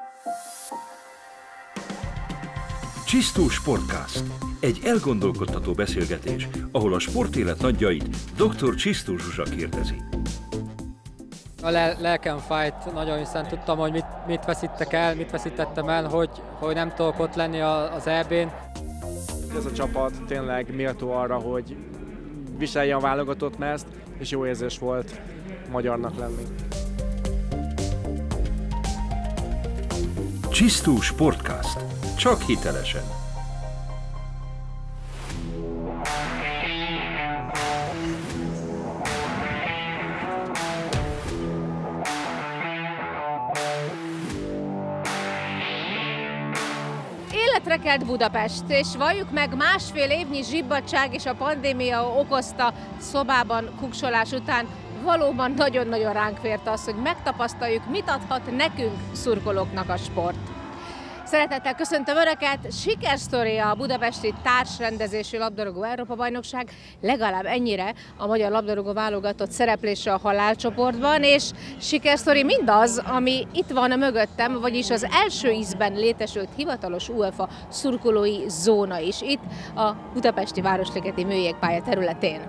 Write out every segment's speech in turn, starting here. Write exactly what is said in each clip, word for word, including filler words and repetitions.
Csisztó Sportcast. Egy elgondolkodtató beszélgetés, ahol a sportélet nagyjait dr. Csisztó Zsuzsa kérdezi. A lel lelkem fájt nagyon, hiszen tudtam, hogy mit, mit veszítek el, mit veszítettem el, hogy, hogy nem tudok ott lenni az é bén. Ez a csapat tényleg méltó arra, hogy viselje a válogatott mezt, és jó érzés volt magyarnak lenni. Csisztó Sportcast. Csak hitelesen. Életre kelt Budapest, és valljuk meg, másfél évnyi zsibbadtság és a pandémia okozta szobában kuksolás után valóban nagyon-nagyon ránk fért az, hogy megtapasztaljuk, mit adhat nekünk szurkolóknak a sport. Szeretettel köszöntöm Önöket, sikersztoria a budapesti társrendezésű labdarúgó Európa-bajnokság, legalább ennyire a magyar labdarúgó válogatott szereplése a halálcsoportban, és sikersztori mindaz, ami itt van mögöttem, vagyis az első ízben létesült hivatalos UEFA szurkolói zóna is itt a budapesti Városligeti Műjégpálya területén.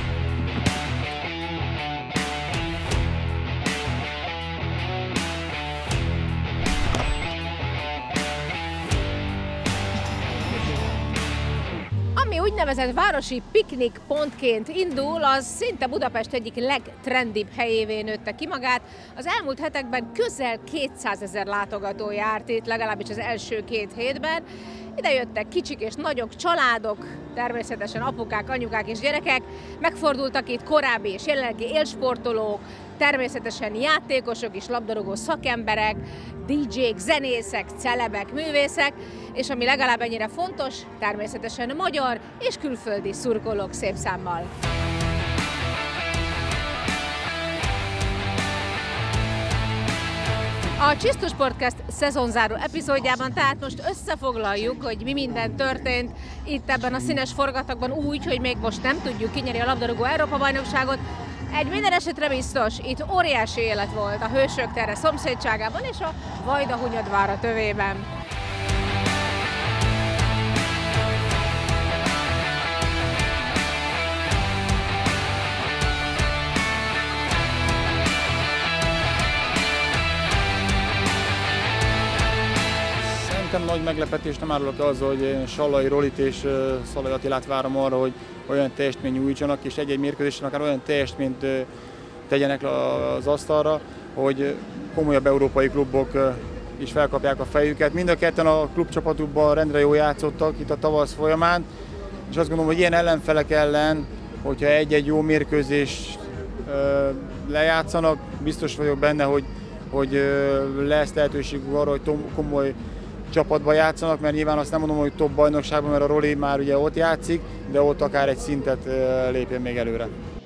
Úgynevezett városi piknikpontként indul, az szinte Budapest egyik legtrendibb helyévé nőtte ki magát. Az elmúlt hetekben közel kétszázezer látogató járt itt, legalábbis az első két hétben. Ide jöttek kicsik és nagyok, családok, természetesen apukák, anyukák és gyerekek. Megfordultak itt korábbi és jelenlegi élsportolók, természetesen játékosok és labdarúgó szakemberek, dé jék, zenészek, celebek, művészek, és ami legalább ennyire fontos, természetesen magyar és külföldi szurkolók szép számmal. A Csisztó Sportcast szezonzáró epizódjában tehát most összefoglaljuk, hogy mi minden történt itt ebben a színes forgatagban úgy, hogy még most nem tudjuk kinyerni a labdarúgó Európa-bajnokságot. Egy minden esetre biztos, itt óriási élet volt a Hősök tere szomszédságában és a Vajdahunyadvára tövében. Szerintem nagy meglepetés nem árulok az, hogy Sallai Rolit és Szalai Attilát várom arra, hogy olyan teljesítményt nyújtsanak, és egy-egy mérkőzésen akár olyan teljesítményt tegyenek az asztalra, hogy komolyabb európai klubok is felkapják a fejüket. Mind a ketten a klubcsapatukban rendre jól játszottak itt a tavasz folyamán, és azt gondolom, hogy ilyen ellenfelek ellen, hogyha egy-egy jó mérkőzést lejátszanak, biztos vagyok benne, hogy, hogy lesz lehetőségük arra, hogy komoly csapatban játszanak, mert nyilván azt nem mondom, hogy top bajnokságban, mert a Roli már ugye ott játszik, de ott akár egy szintet lépjen még előre.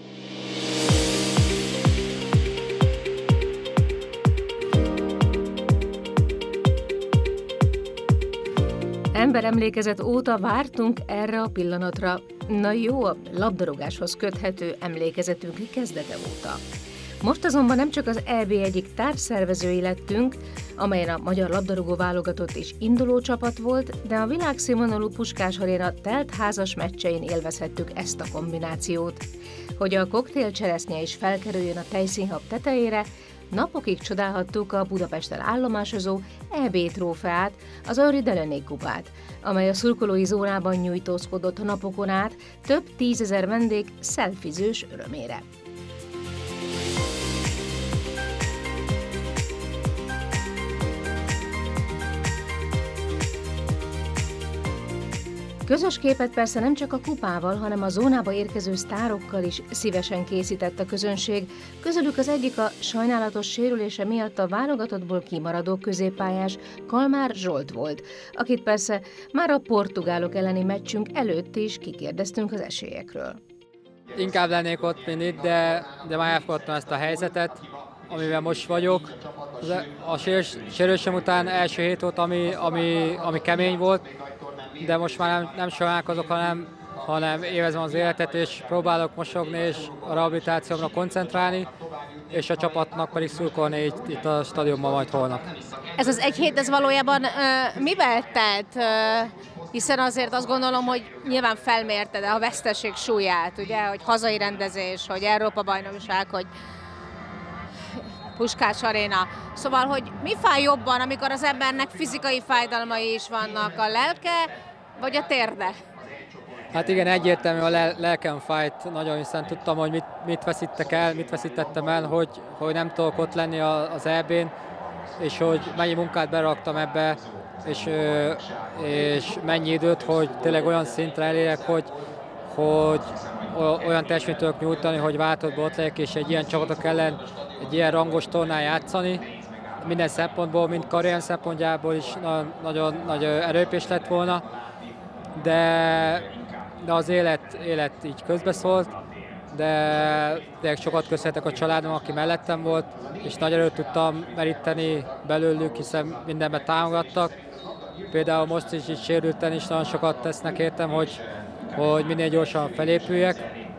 Emberemlékezet óta vártunk erre a pillanatra. Na jó, a labdarúgáshoz köthető emlékezetünk kezdete óta. Most azonban nem csak az é bé egyik társszervezői lettünk, amelyen a magyar labdarúgó válogatott is induló csapat volt, de a világszínvonalú Puskás Aréna telt házas meccsein élvezhettük ezt a kombinációt. Hogy a koktélcseresznye is felkerüljön a tejszínhab tetejére, napokig csodálhattuk a Budapesten állomásozó é bé trófeát, az Henri Delaney kupát, amely a szurkolói zónában nyújtózkodott napokon át több tízezer vendég szelfizős örömére. Közös képet persze nem csak a kupával, hanem a zónába érkező sztárokkal is szívesen készített a közönség. Közülük az egyik a sajnálatos sérülése miatt a válogatottból kimaradó középpályás Kalmár Zsolt volt, akit persze már a portugálok elleni meccsünk előtt is kikérdeztünk az esélyekről. Inkább lennék ott, mint itt, de, de már elfogadtam ezt a helyzetet, amivel most vagyok. A sérülésem után első hét volt, ami, ami, ami kemény volt, de most már nem, nem sajnálkozok, hanem, hanem élvezem az életet, és próbálok mosogni, és a rehabilitációmra koncentrálni, és a csapatnak pedig szurkolni itt, itt a stadionban majd holnap. Ez az egy hét, ez valójában ö, mivel telt? Ö, hiszen azért azt gondolom, hogy nyilván felmérted a veszteség súlyát, ugye, hogy hazai rendezés, hogy Európa-bajnokság, hogy Puskás Aréna. Szóval, hogy mi fáj jobban, amikor az embernek fizikai fájdalmai is vannak, a lelke vagy a térde? Hát igen, egyértelmű a lel- lelkem fájt nagyon, hiszen tudtam, hogy mit, mit veszítettek el, mit veszítettem el, hogy, hogy nem tudok ott lenni az é bén, és hogy mennyi munkát beraktam ebbe, és, és mennyi időt, hogy tényleg olyan szintre elérjek, hogy, hogy olyan teljesítményt tudok nyújtani, hogy váltottból ott legyek, és egy ilyen csapatok ellen egy ilyen rangos tornán játszani. Minden szempontból, mind karrier szempontjából is nagyon, nagyon nagy erőlépés lett volna, de, de az élet, élet így közbeszólt, de, de sokat köszönhetek a családom, aki mellettem volt, és nagy erőt tudtam meríteni belőlük, hiszen mindenben támogattak. Például most is így sérülten is nagyon sokat tesznek értem, hogy, hogy minél gyorsan felépüljek,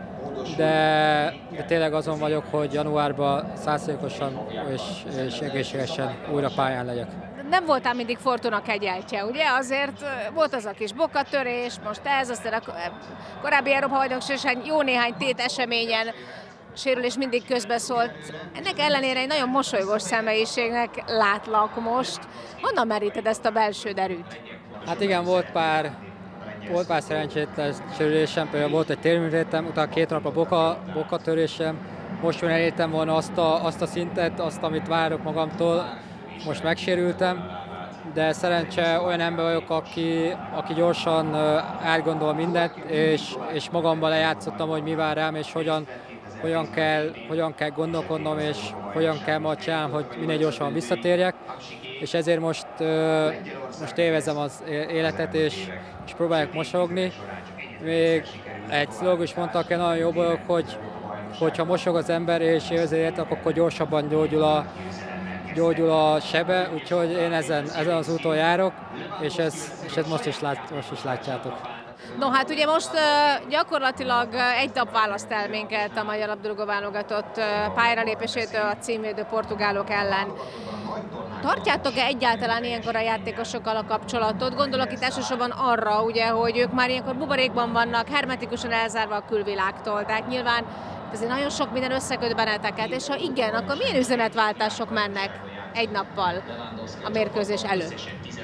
de, de tényleg azon vagyok, hogy januárban száz százalékosan és, és egészségesen újra pályán legyek. Nem voltál mindig Fortuna kegyeltje, ugye? Azért volt az a kis bokatörés, most ez, aztán a korábbi Európa-bajnokságon jó néhány tét eseményen sérülés mindig közbeszólt. Ennek ellenére egy nagyon mosolygós személyiségnek látlak most. Honnan meríted ezt a belső derűt? Hát igen, volt pár, volt pár szerencsétlen sérülésem, például volt egy térműtétem, utána két nap a boka, bokatörésem. Most jön elértem volna azt a, azt a szintet, azt, amit várok magamtól. Most megsérültem, de szerencse olyan ember vagyok, aki, aki gyorsan átgondol mindent, és, és magamban lejátszottam, hogy mi vár rám, és hogyan, hogyan, kell, hogyan kell gondolkodnom, és hogyan kell majd csinálnom, hogy minél gyorsan visszatérjek. És ezért most, most élvezem az életet, és, és próbálok mosolyogni. Még egy szlógus mondta, aki nagyon jó vagyok, hogy hogyha mosog az ember és élvezi életet, akkor gyorsabban gyógyul a gyógyul a sebe, úgyhogy én ezen, ezen az úton járok, és, ez, és ez most, is lát, most is látjátok. No hát ugye most uh, gyakorlatilag uh, egy nap választ el minket a magyar labdarúgó-válogatott uh, pályára lépésétől a címvédő portugálok ellen. Tartjátok-e egyáltalán ilyenkor a játékosokkal a kapcsolatot? Gondolok itt elsősorban arra, ugye, hogy ők már ilyenkor buborékban vannak, hermetikusan elzárva a külvilágtól, tehát nyilván ezért nagyon sok minden összeköt benneteket, és ha igen, akkor milyen üzenetváltások mennek egy nappal a mérkőzés előtt?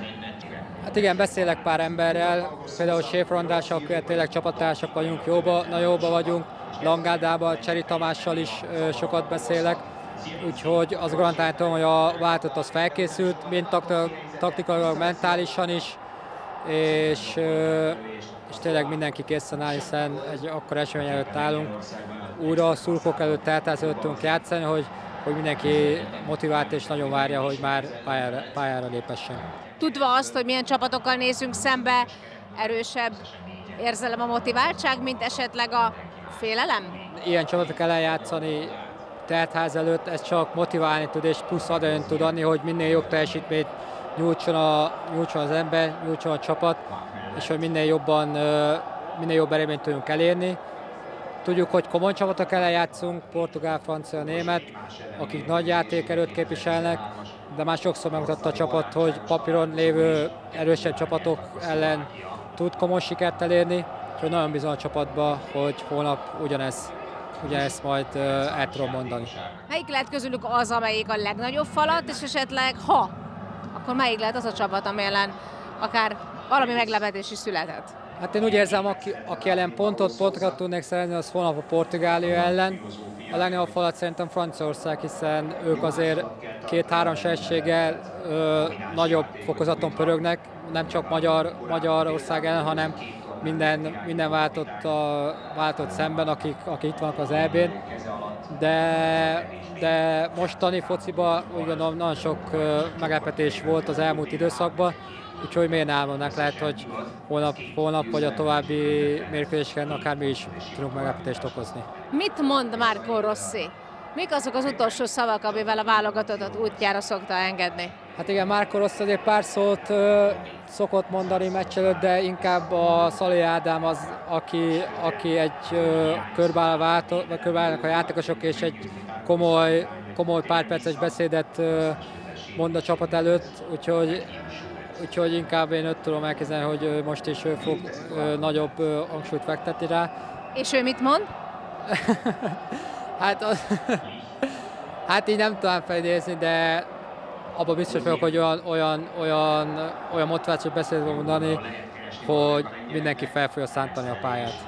Hát igen, beszélek pár emberrel, például Séfer Andrással, akivel tényleg csapattársak vagyunk, jóba, na jóba vagyunk, Langádával, Cseri Tamással is ö, sokat beszélek, úgyhogy azt garantáltam, hogy a váltott az felkészült, mind taktikailag, mentálisan is, és, ö, és tényleg mindenki készen áll, hiszen egy akkor esemény előtt állunk, újra a szurkolók előtt, teltház előtt tudunk játszani, hogy, hogy mindenki motivált és nagyon várja, hogy már pályára, pályára lépessen. Tudva azt, hogy milyen csapatokkal nézünk szembe, erősebb érzelem a motiváltság, mint esetleg a félelem? Ilyen csapatok ellen játszani teltház előtt, ez csak motiválni tud és plusz adani tud adni, hogy minél jobb teljesítményt nyújtson, a, nyújtson az ember, nyújtson a csapat, és hogy minél jobban, minél jobb eredményt tudjunk elérni. Tudjuk, hogy komoly csapatok ellen játszunk, portugál, francia, német, akik nagy játékerőt képviselnek, de már sokszor megmutatta a csapat, hogy papíron lévő erősebb csapatok ellen tud komoly sikert elérni, úgyhogy nagyon bízom a csapatba, hogy holnap ugyanez, ugyanezt majd el tudom mondani. Melyik lehet közülük az, amelyik a legnagyobb falat, és esetleg ha, akkor melyik lehet az a csapat, amely ellen akár valami meglepetés is született? Hát én úgy érzem, aki, aki ellen pontot, pontokat tudnék szerezni, az holnap a Portugália ellen. A legnagyobb falat szerintem Franciaország, hiszen ők azért két-három sebességgel nagyobb fokozaton pörögnek, nem csak Magyar, Magyarország ellen, hanem minden, minden váltott, a, váltott szemben, akik, akik itt vannak az é bén. De, de mostani fociban úgy gondolom nagyon sok meglepetés volt az elmúlt időszakban, úgyhogy miért ne álmodnánk, lehet, hogy holnap, holnap vagy a további mérkőzéseken akár mi is tudunk meglepetést okozni. Mit mond Marco Rossi? Mik azok az utolsó szavak, amivel a válogatottat útjára szokta engedni? Hát igen, Marco Rossi azért pár szót ö, szokott mondani meccs előtt, de inkább a Szalai Ádám az, aki, aki egy ö, körbálnak a játékosok, és egy komoly, komoly pár perces beszédet ö, mond a csapat előtt, úgyhogy, úgyhogy inkább én öt tudom elképzelni, hogy most is ő fog nagyobb hangsúlyt fektetni rá. És ő mit mond? hát, az, hát így nem tudom felidézni, de abban biztos vagyok, hogy olyan, olyan, olyan, olyan motivációs beszédet fog mondani, hogy mindenki fel fogja szántani a pályát.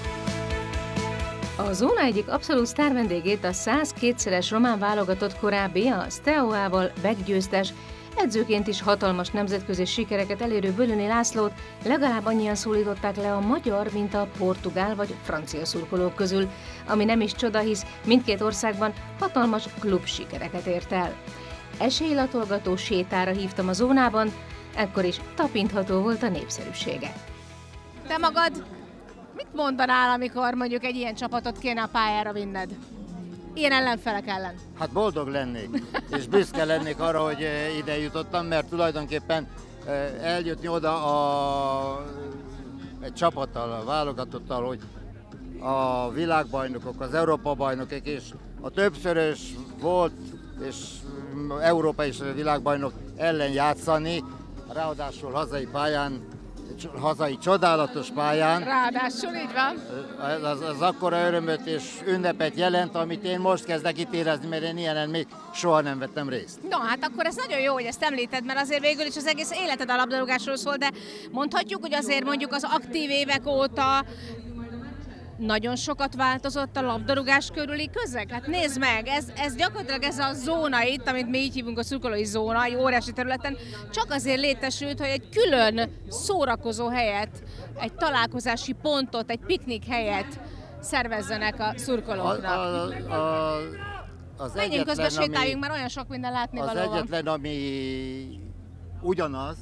A zóna egyik abszolút sztár vendégét, a száz kétszeres román válogatott korábbi, a Steaua-val meggyőztes, edzőként is hatalmas nemzetközi sikereket elérő Bölöni Lászlót legalább annyian szólították le a magyar, mint a portugál vagy francia szurkolók közül, ami nem is csoda, hisz mindkét országban hatalmas klub sikereket ért el. Esélylatolgató sétára hívtam a zónában, ekkor is tapintható volt a népszerűsége. Te magad mit mondanál, amikor mondjuk egy ilyen csapatot kéne a pályára vinned? Ilyen ellenfelek ellen. Hát boldog lennék, és büszke lennék arra, hogy ide jutottam, mert tulajdonképpen eljutni oda a, egy csapattal, a válogatottal, hogy a világbajnokok, az Európa-bajnokok és a többszörös volt és Európa és világbajnok ellen játszani, ráadásul hazai pályán, hazai csodálatos pályán. Ráadásul így van. Az, az akkora örömöt és ünnepet jelent, amit én most kezdek itt érezni, mert én ilyenen még soha nem vettem részt. No, hát akkor ez nagyon jó, hogy ezt említed, mert azért végül is az egész életed a labdarúgásról szól, de mondhatjuk, hogy azért mondjuk az aktív évek óta nagyon sokat változott a labdarúgás körüli közeg. Hát nézd meg, ez, ez gyakorlatilag ez a zóna itt, amit mi így hívunk a szurkolói zóna, egy óriási területen, csak azért létesült, hogy egy külön szórakozó helyet, egy találkozási pontot, egy piknik helyet szervezzenek a szurkolóknak. A, a, a, az Menjünk közben, sétáljunk, mert olyan sok minden látnivaló van. Az egyetlen, ami ugyanaz,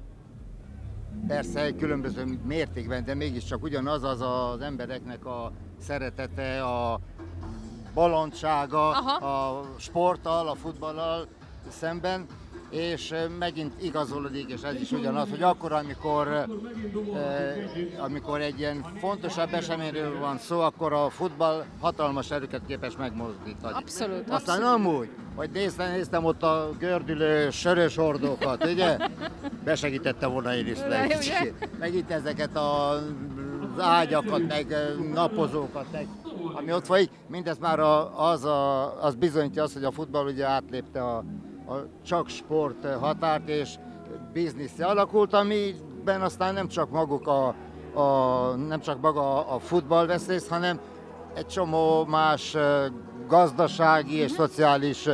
persze különböző mértékben, de mégiscsak ugyanaz, az az embereknek a szeretete, a bolondsága, a sporttal, a futballal szemben, és megint igazolódik, és ez is ugyanaz, hogy akkor, amikor, eh, amikor egy ilyen fontosabb eseményről van szó, akkor a futball hatalmas erőket képes megmozdítani. Abszolút, Aztán abszolút. amúgy, hogy néztem, néztem ott a gördülő sörös hordókat, ugye? Besegítette volna én is le kicsit. Meg itt ezeket az ágyakat, meg napozókat, meg, ami ott folyik, mindez már a, az, a, az bizonyítja azt, hogy a futball ugye átlépte a, a csak sport határt, és bizniszre alakult, amiben aztán nem csak maguk a, a nem csak maga a futball vesz részt, hanem egy csomó más gazdasági és szociális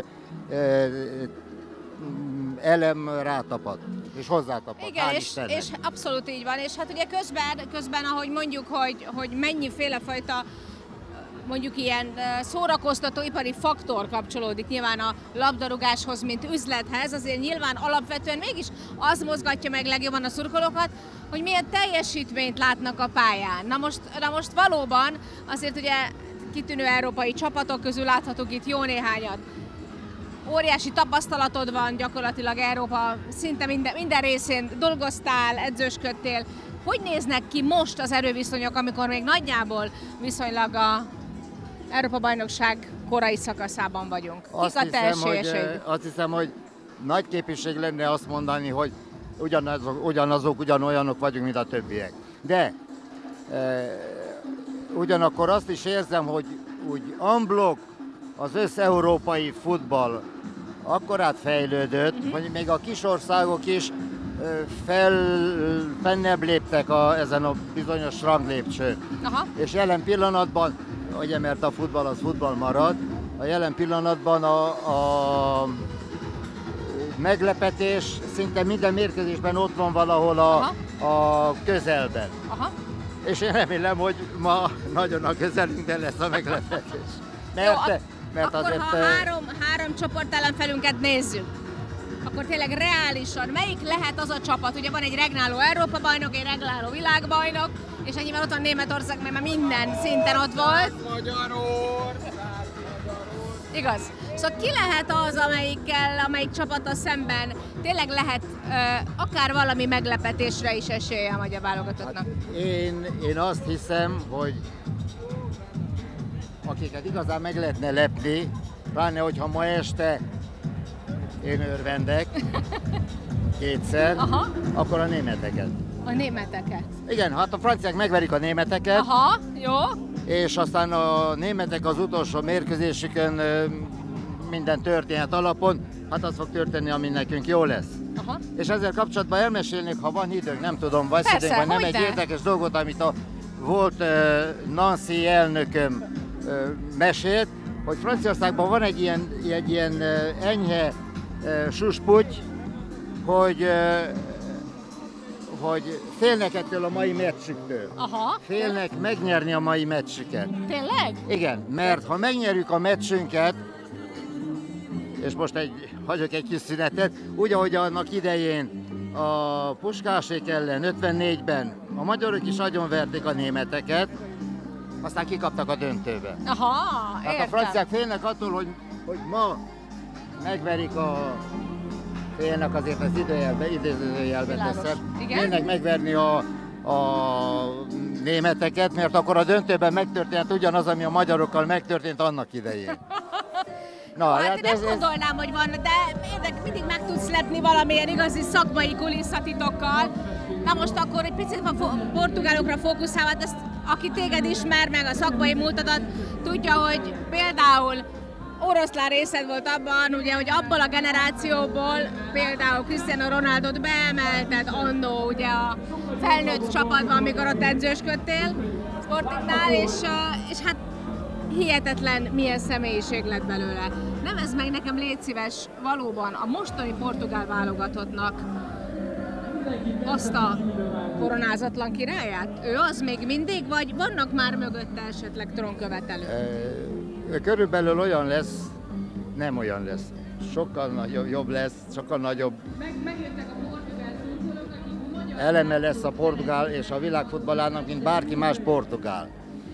elem rátapad, és hozzátapad. Igen, és, és abszolút így van, és hát ugye közben, közben ahogy mondjuk, hogy, hogy mennyiféle fajta mondjuk ilyen szórakoztató ipari faktor kapcsolódik nyilván a labdarúgáshoz, mint üzlethez, azért nyilván alapvetően mégis az mozgatja meg legjobban a szurkolókat, hogy milyen teljesítményt látnak a pályán. Na most, na most valóban azért ugye kitűnő európai csapatok közül láthatók itt jó néhányat. Óriási tapasztalatod van gyakorlatilag Európa szinte minden, minden részén, dolgoztál, edzősködtél. Hogy néznek ki most az erőviszonyok, amikor még nagyjából viszonylag a Európa-bajnokság korai szakaszában vagyunk? Azt Kik a te hiszem, hogy, esélyeség? azt hiszem, hogy nagy képviség lenne azt mondani, hogy ugyanazok, ugyanazok, ugyanolyanok vagyunk, mint a többiek. De e, ugyanakkor azt is érzem, hogy úgy unblock az összeurópai futball akkorát fejlődött, uh-huh. hogy még a kis országok is fel, fennebb léptek a, ezen a bizonyos ranglépcsőn. Aha. És jelen pillanatban, ugye, mert a futball az futball marad, a jelen pillanatban a, a meglepetés szinte minden mérkőzésben ott van valahol a, a közelben. Aha. És én remélem, hogy ma nagyon a közelünkben lesz a meglepetés. Mert, Jó, mert akkor azért, ha három, három csoport ellenfelünket nézzük, akkor tényleg reálisan melyik lehet az a csapat? Ugye van egy regnáló Európa-bajnok, egy regnáló világbajnok, és ennyivel ott van Németország, mert már minden szinten ott volt. Magyarország! Igaz. Szóval ki lehet az, amelyikkel, amelyik csapata szemben tényleg lehet uh, akár valami meglepetésre is esélye a magyar válogatottnak? Hát én, én azt hiszem, hogy akiket igazán meg lehetne lepni, pláne hogyha ma este én örvendek kétszer, Aha. akkor a németeket. A németeket. Igen, hát a franciák megverik a németeket, Aha, jó. és aztán a németek az utolsó mérkőzésükön ö, minden történet alapon, hát az fog történni, ami nekünk jó lesz. Aha. És ezzel kapcsolatban elmesélnék, ha van időnk, nem tudom, vagy Persze, időnk, vagy nem, egy hogyne. érdekes dolgot, amit a volt uh, Nancy elnököm uh, mesélt, hogy Franciaországban van egy ilyen, egy ilyen uh, enyhe uh, susputty, hogy, uh, hogy félnek ettől a mai meccsüktől. Aha. Félnek megnyerni a mai meccsüket. Tényleg? Igen, mert ha megnyerjük a meccsünket, és most egy, hagyok egy kis szünetet, úgy, ahogy annak idején a Puskásék ellen ötvennégyben a magyarok is agyonverték a németeket, aztán kikaptak a döntőbe. Aha, Hát értem. a franciák félnek attól, hogy, hogy ma megverik a... Félnek azért az időjelbe, idézőjelbe Világos. teszem. Igen? Félnek megverni a, a németeket, mert akkor a döntőben megtörtént ugyanaz, ami a magyarokkal megtörtént annak idején. Na, Hát hát én nem ez, ez, gondolnám, hogy van, de érdek, mindig meg tudsz lepni valamilyen igazi szakmai kulisszatitokkal. Na most akkor egy picit a fo- portugálokra fókuszálva, ezt aki téged ismer, meg a szakmai múltadat, tudja, hogy például oroszlán részed volt abban, ugye, hogy abból a generációból például Cristiano Ronaldot beemelted annó ugye a felnőtt csapatban, amikor ott edzősködtél Sportingnál, és, és hát hihetetlen milyen személyiség lett belőle. Nevezd meg nekem, légy szíves, valóban a mostani portugál válogatottnak azt a koronázatlan királyát? Ő az még mindig, vagy vannak már mögötte esetleg trónkövetelők? e, körülbelül olyan lesz, nem olyan lesz. Sokkal nagyobb, jobb lesz, sokkal nagyobb eleme lesz a portugál és a világfutballának, mint bárki más portugál.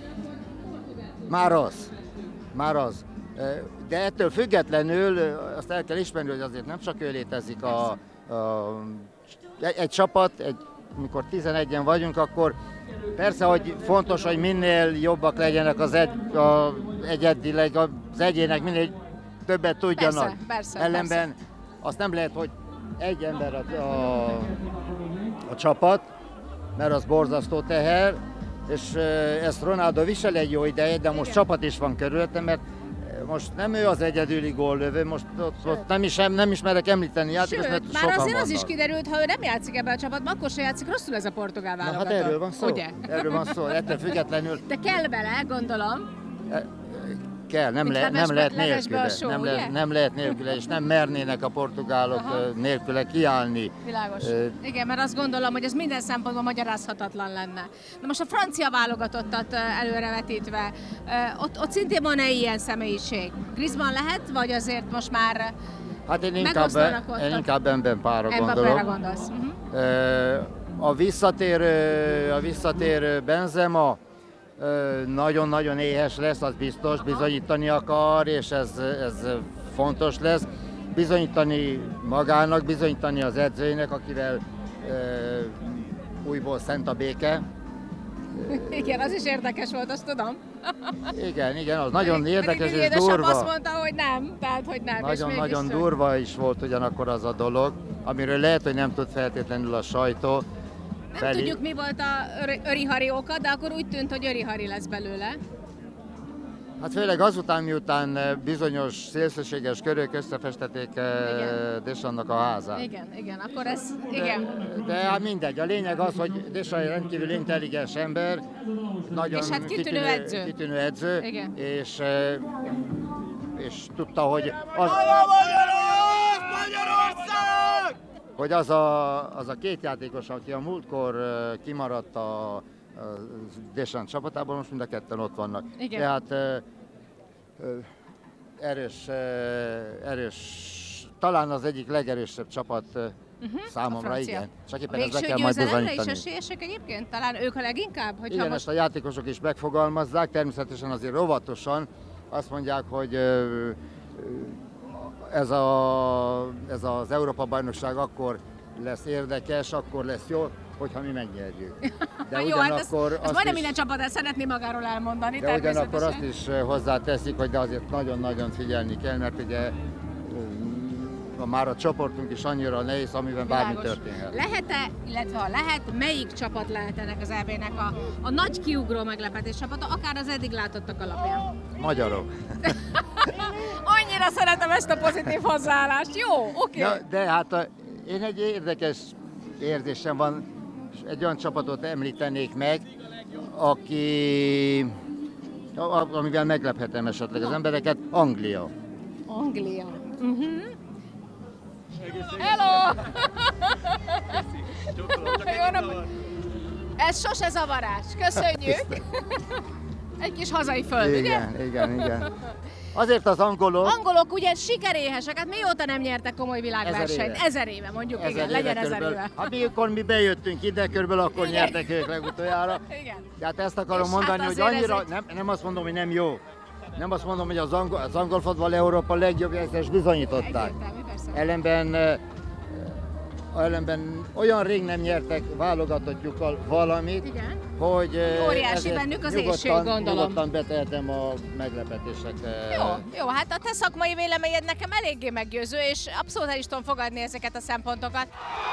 Már az, már az. De ettől függetlenül azt el kell ismerni, hogy azért nem csak ő létezik a, a egy, egy csapat, egy, mikor tizenegyen vagyunk, akkor persze, hogy fontos, hogy minél jobbak legyenek az, egy, a, egyedileg, az egyének, minél többet tudjanak. Persze, persze, Ellenben persze. azt nem lehet, hogy egy ember a, a, a csapat, mert az borzasztó teher, és ezt Ronaldo visel egy jó ideje, de most Igen. csapat is van körülöttem, mert most nem ő az egyedüli góllövő, most ott, ott nem, is, nem is merek említeni játékos, mert Sőt, már sokan azért az is vannak. kiderült, ha ő nem játszik ebben a csapatban, akkor se játszik rosszul ez a portugál Na válogatott. hát erről van szó. Ugye? Erről van szó, ettől függetlenül De kell bele, gondolom. kell, nem, Mint le, nem levesbe- lehet levesbe a nélküle, só, nem, ugye? le, nem lehet nélküle, és nem mernének a portugálok Aha. ö, nélküle kiállni. Világos. Ö, Igen, mert azt gondolom, hogy ez minden szempontból magyarázhatatlan lenne. Na most a francia válogatottat ö, előrevetítve, ö, ott, ott szintén van-e ilyen személyiség? Griezmann lehet, vagy azért most már Hát én inkább, megoszlanak ott? én inkább Mbappéra Mbappéra gondolok. gondolsz? Uh-huh. Ö, A visszatérő, a visszatérő Benzema ö, nagyon-nagyon éhes lesz, az biztos, bizonyítani akar, és ez, ez fontos lesz. Bizonyítani magának, bizonyítani az edzőinek, akivel ö, újból szent a béke. Igen, az is érdekes volt, azt tudom. Igen, igen, az nagyon Pedig- érdekes pedig és édesapám azt durva. mondta, hogy nem, tehát hogy nem. és Nagyon-nagyon mégis- durva is volt ugyanakkor az a dolog, amiről lehet, hogy nem tud feltétlenül a sajtó. Nem Feli- tudjuk, mi volt a Öri- Öri-Hari oka, de akkor úgy tűnt, hogy Öri-Hari lesz belőle. Hát főleg azután, miután bizonyos szélsőséges körök összefestették Igen. Deschamps-nak a házát. Igen, igen, akkor ez, igen. De hát mindegy, a lényeg az, hogy Deschamps rendkívül intelligens ember, nagyon És hát kitűnő edző. kitűnő edző, Igen. és, eh, és tudta, hogy az, hogy az a, az a két játékos, aki a múltkor eh, kimaradt a, a Deschamps csapatából, most mind a ketten ott vannak. Igen. Tehát eh, eh, erős, eh, erős, talán az egyik legerősebb csapat eh, Uh-huh, számomra, igen. Csak A éppen ezt be végső kell majd győzelemre is bizonyítani. esélyesek egyébként? Talán ők a leginkább? Hogyha Igen, most... ezt a játékosok is megfogalmazzák, természetesen azért rovatosan azt mondják, hogy ö, ö, ez, a, ez az Európa-bajnokság akkor lesz érdekes, akkor lesz jó, hogyha mi megnyerjük. De Jó, hát ezt, ugyanakkor ezt azt majdnem is, minden csapat el szeretné magáról elmondani, de ugyanakkor természetesen. azt is hozzáteszik, hogy de azért nagyon-nagyon figyelni kell, mert ugye ö, már a csoportunk is annyira nehéz, amiben bármi Világos. történhet. Lehet-e, illetve ha lehet, melyik csapat lehet ennek az é bé-nek a, a nagy kiugró meglepetés csapata, akár az eddig látottak alapján? Magyarok. Annyira szeretem ezt a pozitív hozzáállást. Jó, oké. Ja, de hát a, én egy érdekes érzésem van, egy olyan csapatot említenék meg, aki, a- amivel meglephetem esetleg az embereket, Anglia. Anglia. Uh-huh. Hello! Jó napot! Ez sose zavarás. Köszönjük! Egy kis hazai föld, ugye? Igen, igen, igen. Azért az angolok... Angolok ugye sikeréhesek, hát mióta nem nyertek komoly világversenyt? Ezer éve. Ezer éve, mondjuk, ezer igen, éve legyen ezer körülbelül. éve. Hát mikor mi bejöttünk ide, körülbelül akkor Igen. nyertek ők legutoljára. Igen. Tehát ezt akarom És mondani, hát hogy azért annyira, ez egy- nem, nem azt mondom, hogy nem jó. Nem azt mondom, hogy az angol, az angol fotball Európa legjobb, ezt bizonyították. Egyértelmű, persze. Ellenben, eh, ellenben olyan rég nem nyertek válogatottjukkal valamit, Igen. hogy eh, Óriási ezért bennük az nyugodtan, éhség, gondolom. nyugodtan betehetem a meglepetések. eh, Jó, jó, hát a te szakmai véleményed nekem eléggé meggyőző, és abszolút el is tudom fogadni ezeket a szempontokat.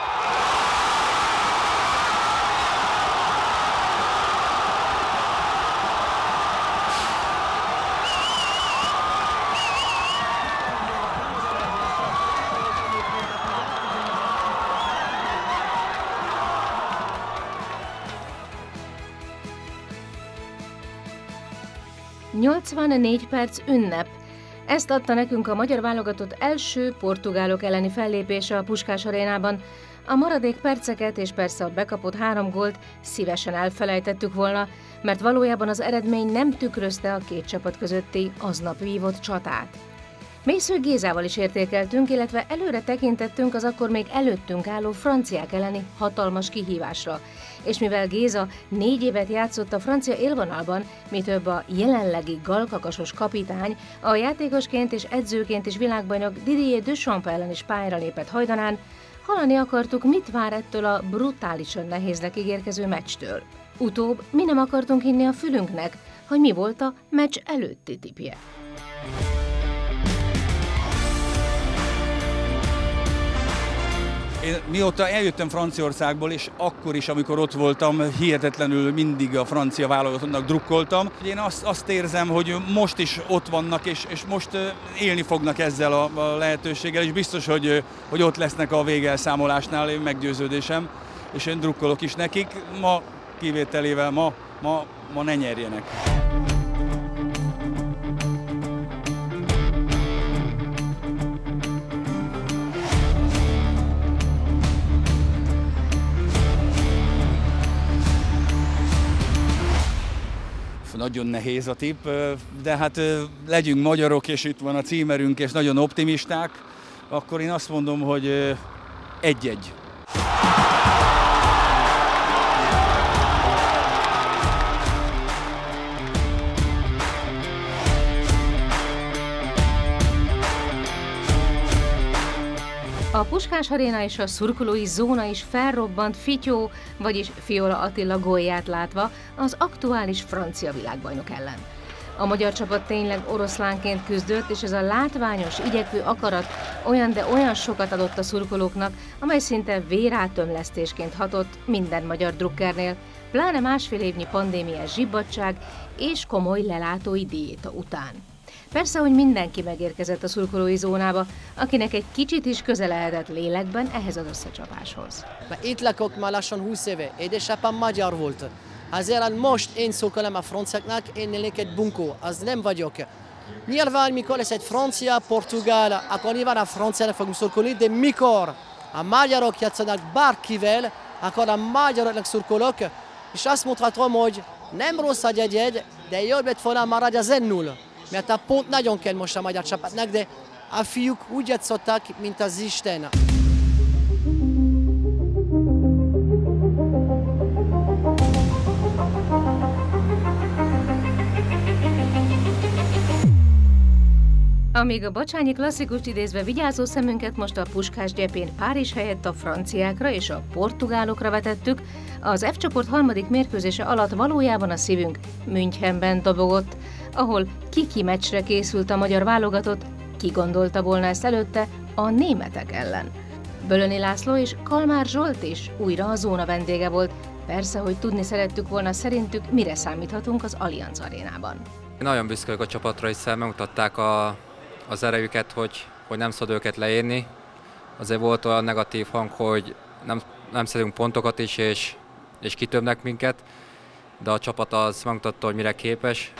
nyolcvannégy perc ünnep. Ezt adta nekünk a magyar válogatott első portugálok elleni fellépése a Puskás arénában. A maradék perceket és persze a bekapott három gólt szívesen elfelejtettük volna, mert valójában az eredmény nem tükrözte a két csapat közötti aznap vívott csatát. Mésző Gézával is értékeltünk, illetve előre tekintettünk az akkor még előttünk álló franciák elleni hatalmas kihívásra. És mivel Géza négy évet játszott a francia élvonalban, mi több a jelenlegi galkakasos kapitány, a játékosként és edzőként is világbajnok Didier Deschamps ellen is pályára lépett hajdanán, hallani akartuk, mit vár ettől a brutálisan nehéznek ígérkező meccstől. Utóbb mi nem akartunk hinni a fülünknek, hogy mi volt a meccs előtti tippje. Én mióta eljöttem Franciaországból, és akkor is, amikor ott voltam, hihetetlenül mindig a francia válogatottnak drukkoltam. Én azt, azt érzem, hogy most is ott vannak, és, és most élni fognak ezzel a, a lehetőséggel, és biztos, hogy, hogy ott lesznek a végelszámolásnál, én meggyőződésem, és én drukkolok is nekik. Ma kivételével ma, ma, ma ne nyerjenek. Nagyon nehéz a tipp, de hát legyünk magyarok, és itt van a címerünk, és nagyon optimisták, akkor én azt mondom, hogy egy-egy. A Puskás aréna és a szurkolói zóna is felrobbant Fityó, vagyis Fiola Attila gólját látva az aktuális francia világbajnok ellen. A magyar csapat tényleg oroszlánként küzdött, és ez a látványos, igyekvő akarat olyan, de olyan sokat adott a szurkolóknak, amely szinte vérátömlesztésként hatott minden magyar drukkernél, pláne másfél évnyi pandémiás zsibbadság és komoly lelátói diéta után. Persze, hogy mindenki megérkezett a szurkolói zónába, akinek egy kicsit is köze lehetett lélekben ehhez az összecsapáshoz. Itt lakok már lassan húsz éve, édesapám magyar volt. Azért most én szurkolom a franciáknak, én lennék egy bunkó, az nem vagyok. Nyilván, mikor lesz egy francia, portugál, akkor nyilván a franciának fogunk szurkolni, de mikor a magyarok játszanak bárkivel, akkor a magyaroknak szurkolok, és azt mondhatom, hogy nem rossz a egy-egy, de jobb lett volna maradj az egy null. Mert a pont nagyon kell most a magyar csapatnak, de a fiúk úgy játszottak, mint az Isten. Amíg a Bacsányi klasszikust idézve vigyázó szemünket most a Puskás gyepén Párizs helyett a franciákra és a portugálokra vetettük, az F csoport harmadik mérkőzése alatt valójában a szívünk Münchenben dobogott, ahol ki-ki meccsre készült a magyar válogatott, ki gondolta volna ezt előtte, a németek ellen. Bölöni László és Kalmár Zsolt is újra a zóna vendége volt. Persze, hogy tudni szerettük volna szerintük, mire számíthatunk az Allianz arénában. Én nagyon büszke vagyok a csapatra, hiszen megmutatták a, az erejüket, hogy, hogy nem szabad őket leírni. Azért volt olyan negatív hang, hogy nem, nem szedünk pontokat is, és, és kitömnek minket, de a csapat az megmutatta, hogy mire képes.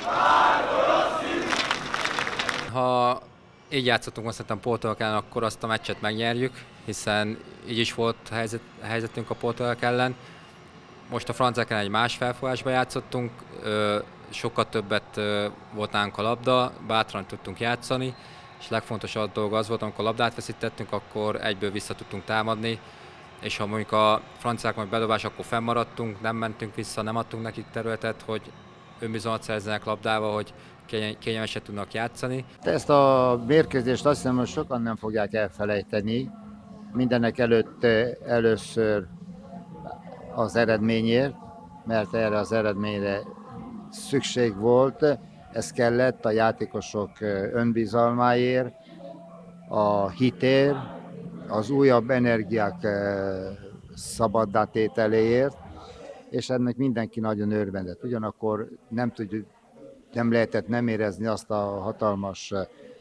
Ha így játszottunk most szerintem Portugálok ellen, akkor azt a meccset megnyerjük, hiszen így is volt helyzet, helyzetünk a Portugálok ellen. Most a franciák ellen egy más felfogásba játszottunk, sokkal többet volt nálunk a labda, bátran tudtunk játszani, és a legfontosabb dolog az volt, amikor a labdát veszítettünk, akkor egyből vissza tudtunk támadni, és ha mondjuk a franciák majd bedobás, akkor fennmaradtunk, nem mentünk vissza, nem adtunk nekik területet, hogy önbizalmat szerezzenek labdával, hogy kényelmesen tudnak játszani. Ezt a mérkőzést azt hiszem, hogy sokan nem fogják elfelejteni. Mindenek előtt először az eredményért, mert erre az eredményre szükség volt. Ez kellett a játékosok önbizalmáért, a hitért, az újabb energiák szabaddá tételéért, és ennek mindenki nagyon örvendett. Ugyanakkor nem tudjuk, nem lehetett nem érezni azt a hatalmas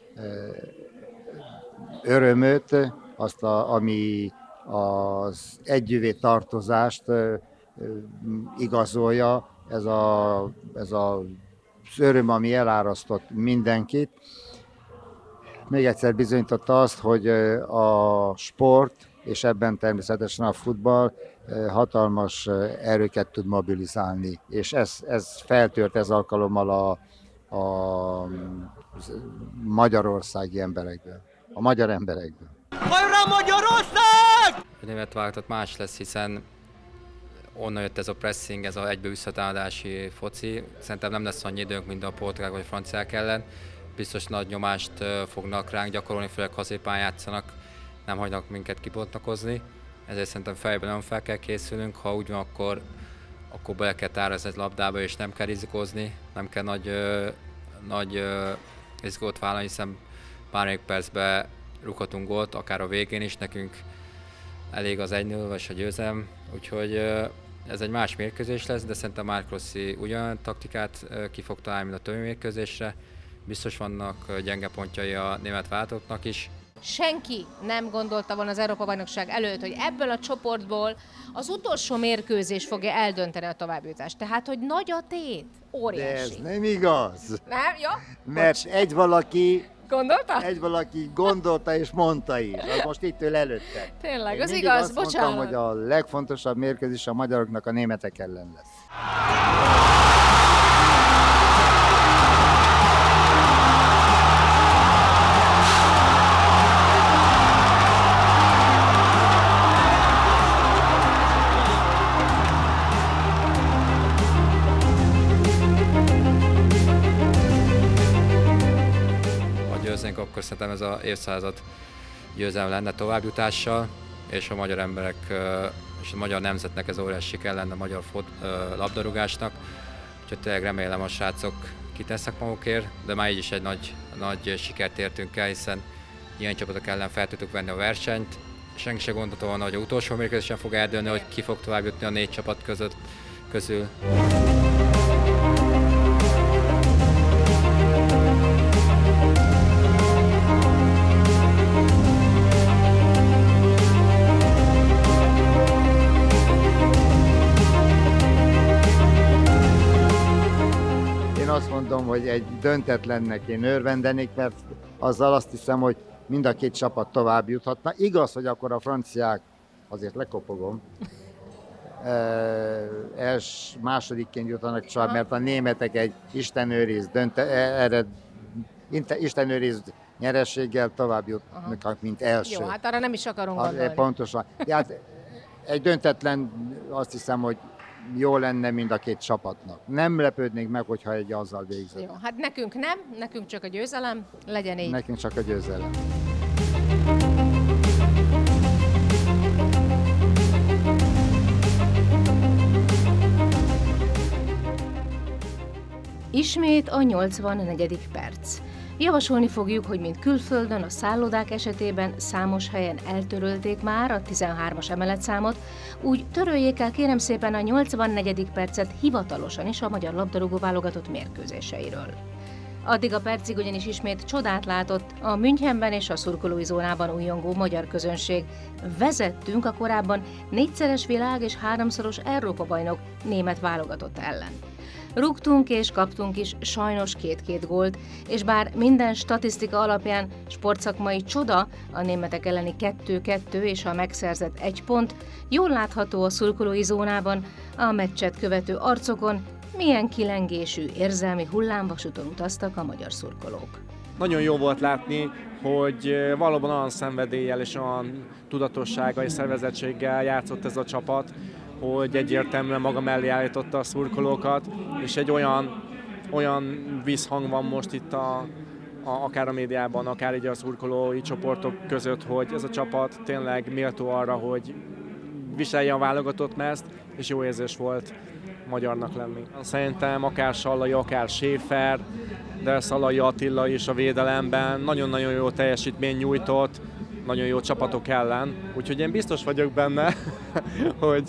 örömöt, azt, a, ami az együvé tartozást igazolja, ez, a, ez a, az öröm, ami elárasztott mindenkit. Még egyszer bizonyította azt, hogy a sport, és ebben természetesen a futball hatalmas erőket tud mobilizálni. És ez, ez feltört ez alkalommal a, a magyarországi emberekből, a magyar emberekből. Hajrá Magyarország! A német válogatott más lesz, hiszen onnan jött ez a pressing, ez az egybe visszatámadási foci. Szerintem nem lesz annyi időnk, mint a portugálok vagy franciák ellen. Biztos nagy nyomást fognak ránk gyakorolni, főleg ha szépen játszanak, nem hagynak minket kibontakozni. Ezért szerintem fejben nem fel kell készülnünk, ha úgy van, akkor, akkor bele kell tárazni egy labdába, és nem kell rizikózni, nem kell nagy, ö, nagy ö, rizikót vállalni, hiszen bármelyik percben rúghatunk gólt, akár a végén is, nekünk elég az egy null vagy a győzelem, úgyhogy ö, ez egy más mérkőzés lesz, de szerintem Mark Rossi ugyan taktikát ö, ki fog találni, mint a többi mérkőzésre. Biztos vannak gyenge pontjai a német váltóknak is. Senki nem gondolta volna az Európa-bajnokság előtt, hogy ebből a csoportból az utolsó mérkőzés fogja eldönteni a továbbjutást. Tehát, hogy nagy a tét, óriási. De ez nem igaz. Nem? Jó? Mert Bocs. egy valaki gondolta? Egy valaki gondolta és mondta is. Az most itt ül előtte. Tényleg, Én az mindig igaz, azt bocsánat. mondtam, hogy a legfontosabb mérkőzés a magyaroknak a németek ellen lesz. Akkor szerintem ez az évszázad győzelem lenne továbbjutással, és a magyar emberek és a magyar nemzetnek ez óriási siker lenne a magyar fot, labdarúgásnak. Úgyhogy tényleg remélem a srácok kitesznek magukért, de már így is egy nagy, nagy sikert értünk el, hiszen ilyen csapatok ellen fel tudtuk venni a versenyt. Senki sem gondolta volna, hogy az utolsó mérkőzésen fog eldőlni, hogy ki fog továbbjutni a négy csapat között, közül. Azt mondom, hogy egy döntetlennek én örvendenék, mert azzal azt hiszem, hogy mind a két csapat tovább juthatna. Igaz, hogy akkor a franciák, azért lekopogom, els, másodikként jutnak tovább, mert a németek egy istenőriz, dönte, ered, istenőriz nyerességgel tovább jutnak, aha, mint első. Jó, hát arra nem is akarunk gondolni. Pontosan. Hát egy döntetlen, azt hiszem, hogy jó lenne mind a két csapatnak. Nem lepődnék meg, hogyha egy azzal végzett. Jó, hát nekünk nem, nekünk csak a győzelem, legyen így. Nekünk csak a győzelem. Ismét a nyolcvannegyedik perc. Javasolni fogjuk, hogy mint külföldön, a szállodák esetében számos helyen eltörölték már a tizenhármas emeletszámot, úgy töröljék el kérem szépen a nyolcvannegyedik percet hivatalosan is a magyar labdarúgó válogatott mérkőzéseiről. Addig a percig ugyanis ismét csodát látott a Münchenben és a szurkolói zónában újongó magyar közönség. Vezettünk a korábban négyszeres világ és háromszoros Európa-bajnok német válogatott ellen. Rúgtunk és kaptunk is sajnos két-két gólt, és bár minden statisztika alapján sportszakmai csoda a németek elleni kettő-kettő és a megszerzett egy pont, jól látható a szurkolói zónában, a meccset követő arcokon, milyen kilengésű érzelmi hullámvasúton utaztak a magyar szurkolók. Nagyon jó volt látni, hogy valóban olyan szenvedéllyel és olyan tudatossággal és szervezettséggel játszott ez a csapat, hogy egyértelműen maga mellé állította a szurkolókat, és egy olyan, olyan visszhang van most itt a, a, akár a médiában, akár így a szurkolói csoportok között, hogy ez a csapat tényleg méltó arra, hogy viselje a válogatott mezt, és jó érzés volt magyarnak lenni. Szerintem akár Sallai, akár Schäfer, de Szalai Attila is a védelemben nagyon-nagyon jó teljesítmény nyújtott, nagyon jó csapatok ellen, úgyhogy én biztos vagyok benne, hogy,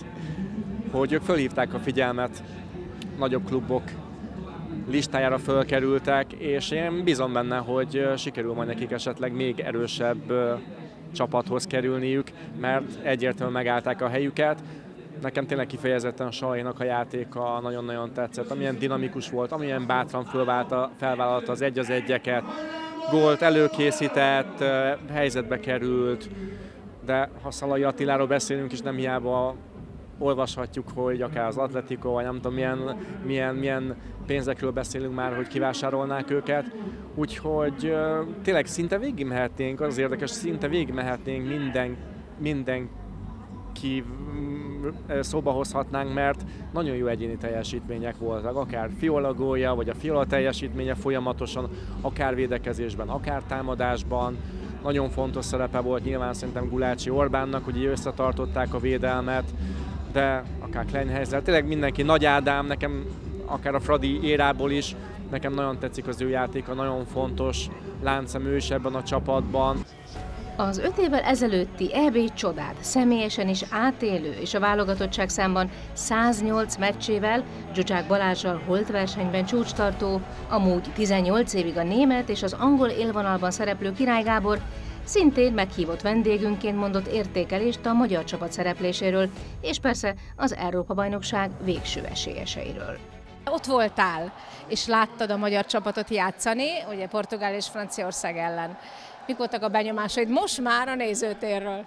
hogy ők fölhívták a figyelmet, nagyobb klubok listájára fölkerültek, és én bízom benne, hogy sikerül majd nekik esetleg még erősebb csapathoz kerülniük, mert egyértelműen megállták a helyüket. Nekem tényleg kifejezetten a Salainak a játéka nagyon-nagyon tetszett, amilyen dinamikus volt, amilyen bátran felvállalta az egy az egyeket, gólt előkészített, helyzetbe került, de ha Szalai Attiláról beszélünk is, nem hiába olvashatjuk, hogy akár az Atletico, vagy nem tudom milyen, milyen, milyen pénzekről beszélünk már, hogy kivásárolnák őket. Úgyhogy tényleg szinte végigmehetnénk, az érdekes, szinte végigmehetnénk minden, minden ki szóba hozhatnánk, mert nagyon jó egyéni teljesítmények voltak, akár Fiola gólja, vagy a Fiola teljesítménye folyamatosan, akár védekezésben, akár támadásban. Nagyon fontos szerepe volt nyilván szerintem Gulácsi Orbánnak, hogy összetartották a védelmet, de akár Kleinheiser, tényleg mindenki, Nagy Ádám, nekem akár a Fradi érából is, nekem nagyon tetszik az ő játéka, nagyon fontos láncszem is ebben a csapatban. Az öt évvel ezelőtti é bé csodát személyesen is átélő és a válogatottság számban száznyolc meccsével, Zsucsák Balázssal holtversenyben csúcstartó, amúgy tizennyolc évig a német és az angol élvonalban szereplő Király Gábor szintén meghívott vendégünként mondott értékelést a magyar csapat szerepléséről, és persze az Európa-bajnokság végső esélyeseiről. Ott voltál, és láttad a magyar csapatot játszani, ugye Portugál és Franciaország ellen. Mik voltak a benyomásaid most már a nézőtérről?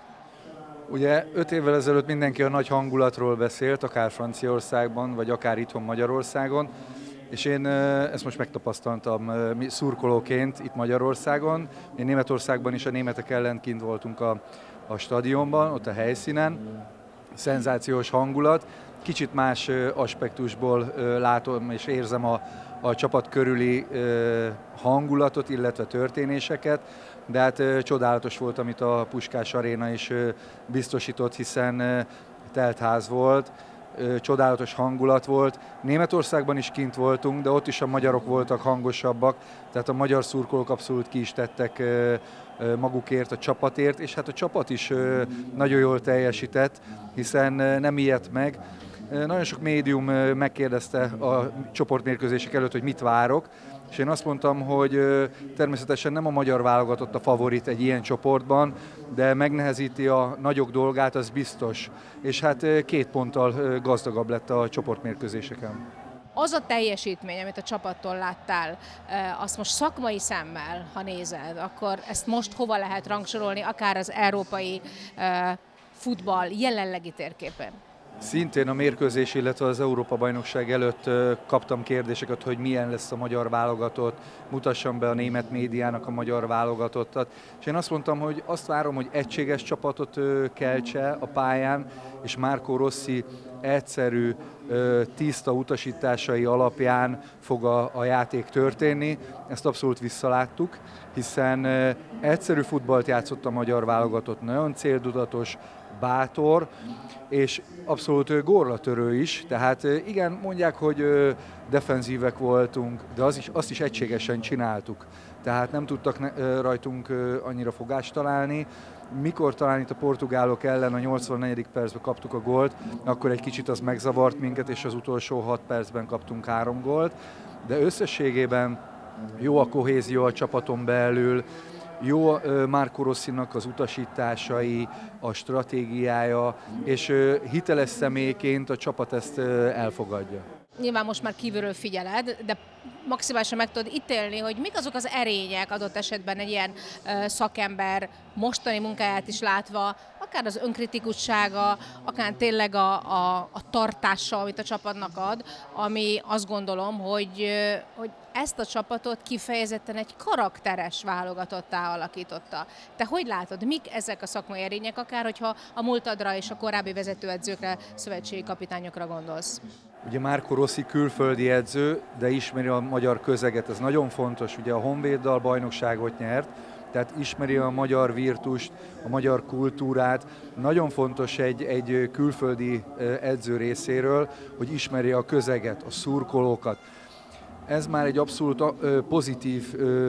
Ugye öt évvel ezelőtt mindenki a nagy hangulatról beszélt, akár Franciaországban, vagy akár itthon Magyarországon, és én ezt most megtapasztaltam szurkolóként itt Magyarországon. Én Németországban is a németek ellen kint voltunk a, a stadionban, ott a helyszínen. Szenzációs hangulat. Kicsit más aspektusból látom és érzem a, a csapat körüli hangulatot, illetve történéseket, de hát csodálatos volt, amit a Puskás Aréna is biztosított, hiszen teltház volt, csodálatos hangulat volt. Németországban is kint voltunk, de ott is a magyarok voltak hangosabbak, tehát a magyar szurkolók abszolút ki is tettek magukért, a csapatért, és hát a csapat is nagyon jól teljesített, hiszen nem ijedt meg. Nagyon sok médium megkérdezte a csoportmérkőzések előtt, hogy mit várok, és én azt mondtam, hogy természetesen nem a magyar válogatott a favorit egy ilyen csoportban, de megnehezíti a nagyok dolgát, az biztos. És hát két ponttal gazdagabb lett a csoportmérkőzéseken. Az a teljesítmény, amit a csapattól láttál, azt most szakmai szemmel, ha nézed, akkor ezt most hova lehet rangsorolni, akár az európai futball jelenlegi térképen? Szintén a mérkőzés, illetve az Európa-bajnokság előtt kaptam kérdéseket, hogy milyen lesz a magyar válogatott, mutassam be a német médiának a magyar válogatottat. És én azt mondtam, hogy azt várom, hogy egységes csapatot keltse a pályán, és Marco Rossi egyszerű, tiszta utasításai alapján fog a, a játék történni. Ezt abszolút visszaláttuk, hiszen egyszerű futballt játszott a magyar válogatott, nagyon céltudatos, bátor, és abszolút górlatörő is, tehát igen, mondják, hogy defenzívek voltunk, de az is, azt is egységesen csináltuk. Tehát nem tudtak rajtunk annyira fogást találni. Mikor talán itt a portugálok ellen a nyolcvannegyedik percben kaptuk a gólt, akkor egy kicsit az megzavart minket, és az utolsó hat percben kaptunk három gólt, de összességében jó a kohézió a csapaton belül, jó Marco Rossinak az utasításai, a stratégiája, és hiteles személyként a csapat ezt elfogadja. Nyilván most már kívülről figyeled, de maximálisan meg tudod ítélni, hogy mik azok az erények adott esetben egy ilyen szakember mostani munkáját is látva, akár az önkritikussága, akár tényleg a, a, a tartása, amit a csapatnak ad, ami azt gondolom, hogy, hogy ezt a csapatot kifejezetten egy karakteres válogatottá alakította. Te hogy látod, mik ezek a szakmai erények, akár hogyha a múltadra és a korábbi vezetőedzőkre, szövetségi kapitányokra gondolsz? Ugye Marco Rossi külföldi edző, de ismeri a magyar közeget, ez nagyon fontos. Ugye a Honvéddal bajnokságot nyert, tehát ismeri a magyar virtust, a magyar kultúrát. Nagyon fontos egy, egy külföldi edző részéről, hogy ismeri a közeget, a szurkolókat. Ez már egy abszolút pozitív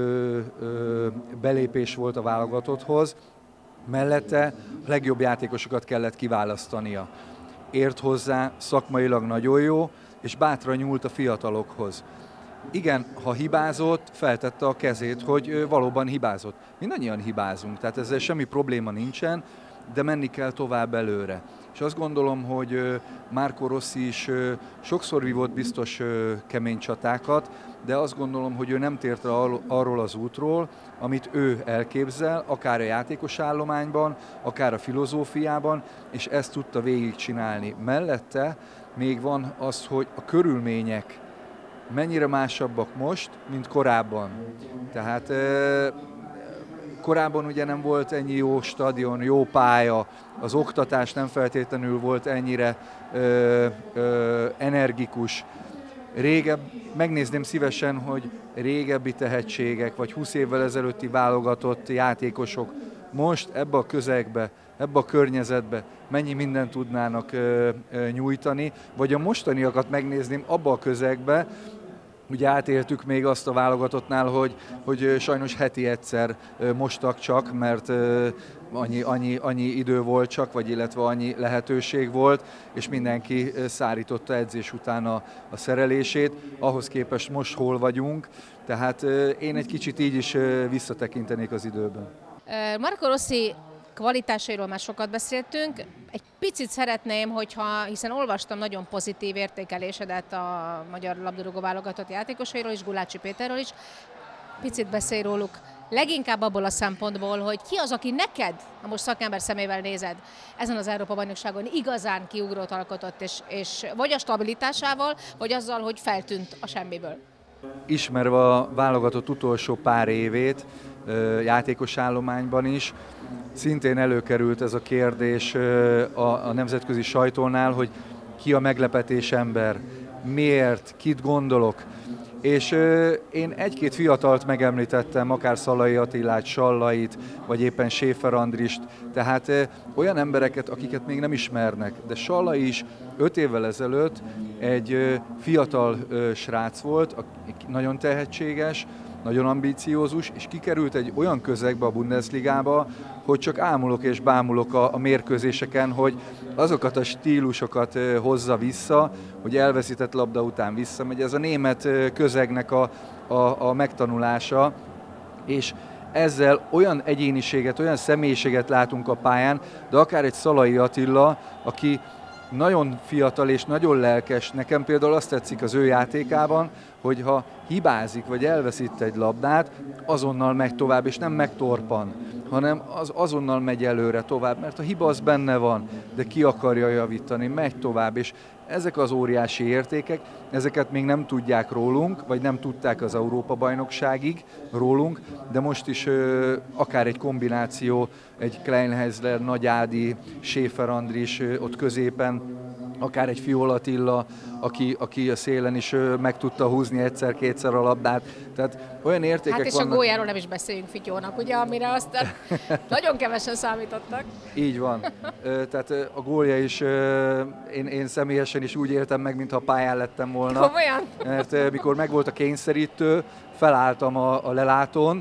belépés volt a válogatotthoz, mellette a legjobb játékosokat kellett kiválasztania. Ért hozzá, szakmailag nagyon jó, és bátran nyúlt a fiatalokhoz. Igen, ha hibázott, feltette a kezét, hogy valóban hibázott. Mindannyian hibázunk, tehát ezzel semmi probléma nincsen, de menni kell tovább előre. És azt gondolom, hogy Marco Rossi is sokszor vívott biztos kemény csatákat, de azt gondolom, hogy ő nem tért arról az útról, amit ő elképzel, akár a játékos állományban, akár a filozófiában, és ezt tudta végigcsinálni. Mellette még van az, hogy a körülmények mennyire másabbak most, mint korábban. Tehát korábban ugye nem volt ennyi jó stadion, jó pálya, az oktatás nem feltétlenül volt ennyire ö, ö, energikus. Régebb, megnézném szívesen, hogy régebbi tehetségek, vagy húsz évvel ezelőtti válogatott játékosok most ebbe a közegbe, ebbe a környezetbe mennyi mindent tudnának ö, ö, nyújtani, vagy a mostaniakat megnézném abba a közegbe. Ugye átéltük még azt a válogatottnál, hogy, hogy sajnos heti egyszer mostak csak, mert annyi, annyi, annyi idő volt csak, vagy illetve annyi lehetőség volt, és mindenki szárította edzés után a, a szerelését. Ahhoz képest most hol vagyunk, tehát én egy kicsit így is visszatekintenék az időben. Marco Rossi kvalitásairól már sokat beszéltünk. Egy picit szeretném, hogyha, hiszen olvastam nagyon pozitív értékelésedet a magyar labdarúgó válogatott játékosairól is, Gulácsi Péterről is, picit beszélj róluk. Leginkább abból a szempontból, hogy ki az, aki neked, ha most szakember szemével nézed, ezen az Európa-bajnokságon igazán kiugrót alkotott, és, és vagy a stabilitásával, vagy azzal, hogy feltűnt a semmiből. Ismerve a válogatott utolsó pár évét, játékos állományban is, szintén előkerült ez a kérdés a, a nemzetközi sajtónál, hogy ki a meglepetés ember, miért, kit gondolok. És én egy-két fiatalt megemlítettem, akár Szalai Attilát, Sallait, vagy éppen Schäfer Andrist, tehát olyan embereket, akiket még nem ismernek. De Sallai is öt évvel ezelőtt egy fiatal srác volt, nagyon tehetséges, nagyon ambíciózus, és kikerült egy olyan közegbe a Bundesligába, hogy csak ámulok és bámulok a, a mérkőzéseken, hogy azokat a stílusokat hozza vissza, hogy elveszített labda után visszamegy. Ez a német közegnek a, a, a megtanulása, és ezzel olyan egyéniséget, olyan személyiséget látunk a pályán, de akár egy Szalai Attila, aki nagyon fiatal és nagyon lelkes. Nekem például azt tetszik az ő játékában, hogy ha hibázik vagy elveszít egy labdát, azonnal megy tovább, és nem megtorpan, hanem az azonnal megy előre tovább, mert a hiba az benne van, de ki akarja javítani, megy tovább, és ezek az óriási értékek, ezeket még nem tudják rólunk, vagy nem tudták az Európa-bajnokságig rólunk, de most is ö, akár egy kombináció, egy Kleinheisler, Nagy Ádi, Schäfer Andris ö, ott középen, akár egy Fiol Attila, aki, aki a szélen is meg tudta húzni egyszer-kétszer a labdát. Tehát olyan értékek hát és vannak... a góljáról nem is beszéljünk Fityónak, ugye, amire aztán nagyon kevesen számítottak. Így van. Tehát a gólja is, én, én személyesen is úgy éltem meg, mintha pályán lettem volna. Komolyan? Mert mikor megvolt a kényszerítő, felálltam a, a lelátón,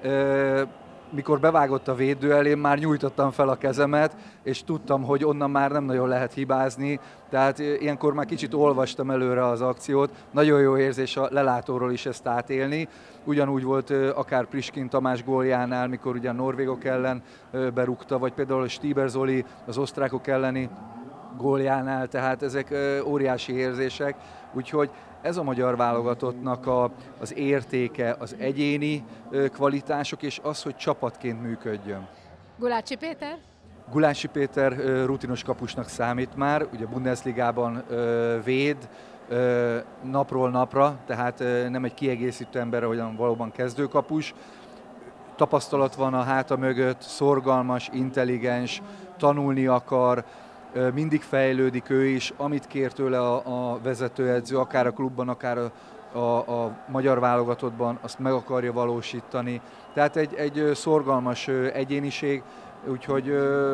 mikor bevágott a védő elé, már nyújtottam fel a kezemet, és tudtam, hogy onnan már nem nagyon lehet hibázni, tehát ilyenkor már kicsit olvastam előre az akciót. Nagyon jó érzés a lelátóról is ezt átélni. Ugyanúgy volt akár Priskin Tamás góljánál, mikor ugye a norvégok ellen berúgta, vagy például a Stieber Zoli az osztrákok elleni góljánál, tehát ezek óriási érzések, úgyhogy ez a magyar válogatottnak a, az értéke, az egyéni kvalitások, és az, hogy csapatként működjön. Gulácsi Péter? Gulácsi Péter rutinos kapusnak számít már, ugye Bundesligában véd napról napra, tehát nem egy kiegészítő ember, ahogyan valóban kezdőkapus. Tapasztalat van a háta mögött, szorgalmas, intelligens, tanulni akar, mindig fejlődik ő is, amit kér tőle a, a vezetőedző, akár a klubban, akár a, a, a magyar válogatottban, azt meg akarja valósítani. Tehát egy, egy szorgalmas egyéniség, úgyhogy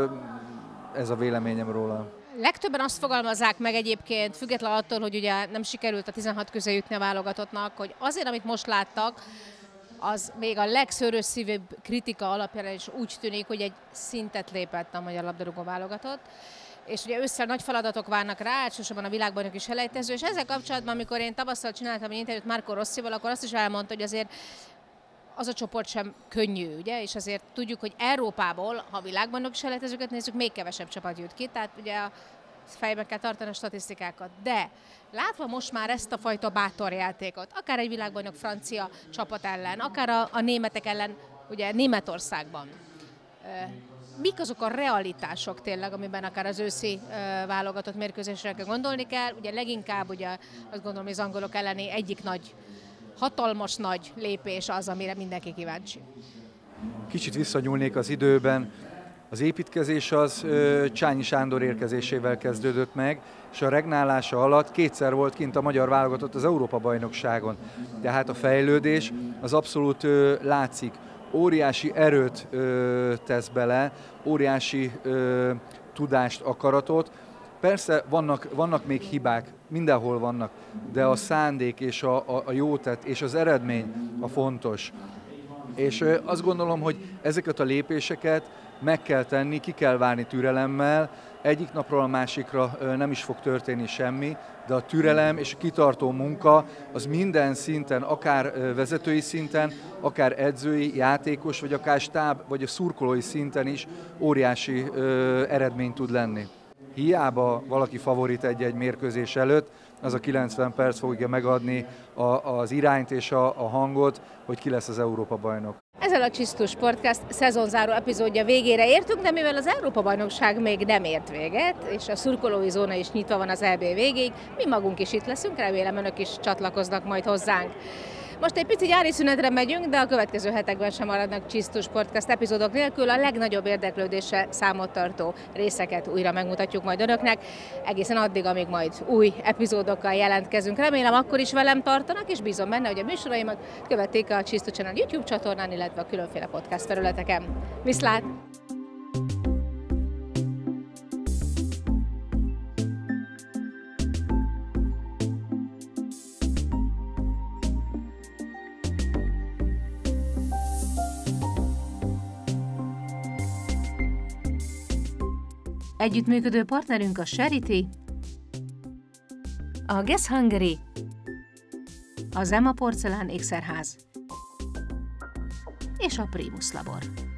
ez a véleményem róla. Legtöbben azt fogalmazzák meg egyébként, függetlenül attól, hogy ugye nem sikerült a tizenhat közé jutni a válogatottnak, hogy azért, amit most láttak, az még a legszörös szívűbb kritika alapján is úgy tűnik, hogy egy szintet lépett a magyar labdarúgó válogatott. És ugye ősszel nagy feladatok várnak rá, elsősorban a világbajnoki selejtező, és ezzel kapcsolatban, amikor én tavasszal csináltam egy interjút Marco Rossival, akkor azt is elmondta, hogy azért az a csoport sem könnyű, ugye, és azért tudjuk, hogy Európából, ha világbajnoki selejtezőket nézzük, még kevesebb csapat jut ki, tehát ugye fejben kell tartani a statisztikákat. De látva most már ezt a fajta bátor játékot, akár egy világbajnok francia csapat ellen, akár a, a németek ellen, ugye Németországban, mik azok a realitások tényleg, amiben akár az őszi uh, válogatott mérkőzésre kell gondolni kell? Ugye leginkább ugye azt gondolom, hogy az angolok elleni egyik nagy, hatalmas nagy lépés az, amire mindenki kíváncsi. Kicsit visszanyúlnék az időben. Az építkezés az uh, Csányi Sándor érkezésével kezdődött meg, és a regnálása alatt kétszer volt kint a magyar válogatott az Európa-bajnokságon. Tehát a fejlődés az abszolút uh, látszik. Óriási erőt ö, tesz bele, óriási ö, tudást, akaratot. Persze vannak, vannak még hibák, mindenhol vannak, de a szándék és a, a, a jótett és az eredmény a fontos. És ö, azt gondolom, hogy ezeket a lépéseket meg kell tenni, ki kell várni türelemmel, egyik napról a másikra ö, nem is fog történni semmi, de a türelem és a kitartó munka az minden szinten, akár vezetői szinten, akár edzői, játékos, vagy akár stáb, vagy a szurkolói szinten is óriási ö, eredmény tud lenni. Hiába valaki favorit egy-egy mérkőzés előtt, az a kilencven perc fogja megadni a, az irányt és a, a hangot, hogy ki lesz az Európa-bajnok. Ezzel a Csisztus Podcast szezonzáró epizódja végére értünk, de mivel az Európa-bajnokság még nem ért véget, és a szurkolói zóna is nyitva van az é bé végéig, mi magunk is itt leszünk, remélem önök is csatlakoznak majd hozzánk. Most egy pici nyári szünetre megyünk, de a következő hetekben sem maradnak Csisztus Podcast epizódok nélkül. A legnagyobb érdeklődésre számot tartó részeket újra megmutatjuk majd önöknek, egészen addig, amíg majd új epizódokkal jelentkezünk. Remélem akkor is velem tartanak, és bízom benne, hogy a műsoraimat követik a Csisztus Channel YouTube csatornán, illetve a különféle podcast felületeken. Viszlát! Együttműködő partnerünk a Charity, a Guess Hungary, az Emma Porcelán ékszerház és a Primus Labor.